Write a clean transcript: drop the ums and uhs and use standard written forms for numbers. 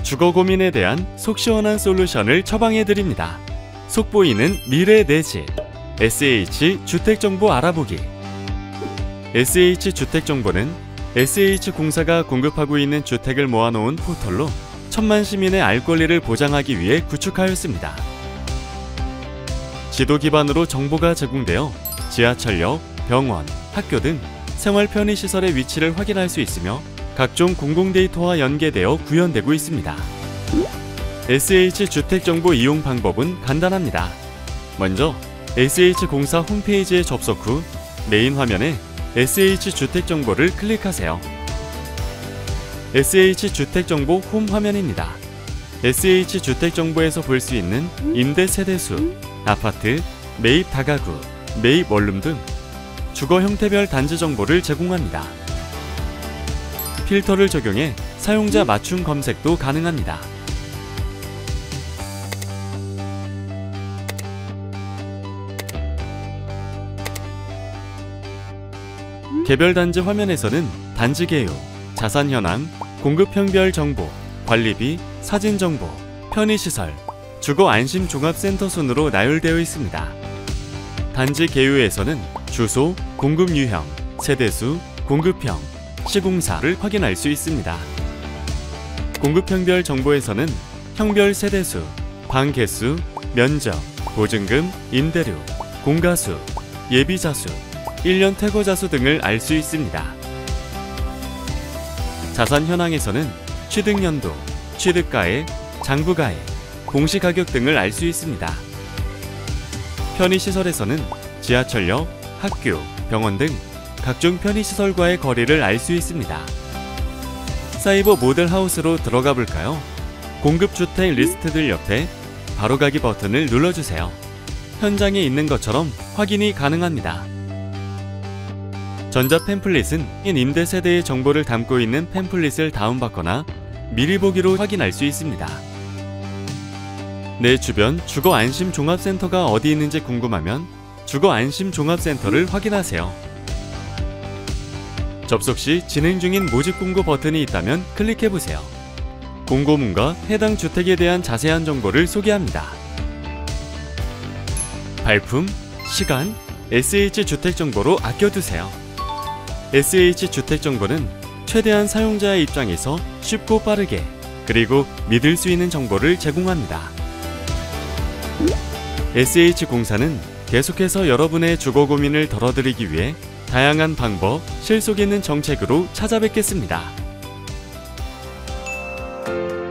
주거 고민에 대한 속 시원한 솔루션을 처방해드립니다. 속보이는 미래 내 집. SH 주택정보 알아보기. SH 주택정보는 SH공사가 공급하고 있는 주택을 모아놓은 포털로 천만 시민의 알 권리를 보장하기 위해 구축하였습니다. 지도 기반으로 정보가 제공되어 지하철역, 병원, 학교 등 생활 편의시설의 위치를 확인할 수 있으며 각종 공공데이터와 연계되어 구현되고 있습니다. SH 주택정보 이용 방법은 간단합니다. 먼저 SH공사 홈페이지에 접속 후 메인 화면에 SH 주택정보를 클릭하세요. SH 주택정보 홈 화면입니다. SH 주택정보에서 볼 수 있는 임대 세대수, 아파트, 매입 다가구, 매입 원룸 등 주거 형태별 단지 정보를 제공합니다. 필터를 적용해 사용자 맞춤 검색도 가능합니다. 개별 단지 화면에서는 단지 개요, 자산 현황, 공급 형별 정보, 관리비, 사진 정보, 편의시설, 주거 안심 종합센터 순으로 나열되어 있습니다. 단지 개요에서는 주소, 공급 유형, 세대수, 공급형, 시공사를 확인할 수 있습니다. 공급 형별 정보에서는 형별 세대수, 방 개수, 면적, 보증금, 임대료, 공가수, 예비자수, 1년 퇴거자수 등을 알 수 있습니다. 자산 현황에서는 취득연도, 취득가액, 장부가액, 공시가격 등을 알 수 있습니다. 편의시설에서는 지하철역, 학교, 병원 등 각종 편의시설과의 거리를 알 수 있습니다. 사이버 모델하우스로 들어가 볼까요? 공급주택 리스트들 옆에 바로가기 버튼을 눌러주세요. 현장에 있는 것처럼 확인이 가능합니다. 전자 팸플릿은 임대 세대의 정보를 담고 있는 팸플릿을 다운받거나 미리 보기로 확인할 수 있습니다. 내 주변 주거 안심 종합센터가 어디 있는지 궁금하면 주거 안심 종합센터를 확인하세요. 접속 시 진행 중인 모집 공고 버튼이 있다면 클릭해보세요. 공고문과 해당 주택에 대한 자세한 정보를 소개합니다. 발품, 시간, SH 주택정보로 아껴두세요. SH 주택정보는 최대한 사용자의 입장에서 쉽고 빠르게 그리고 믿을 수 있는 정보를 제공합니다. SH공사는 계속해서 여러분의 주거 고민을 덜어드리기 위해 다양한 방법, 실속 있는 정책으로 찾아뵙겠습니다.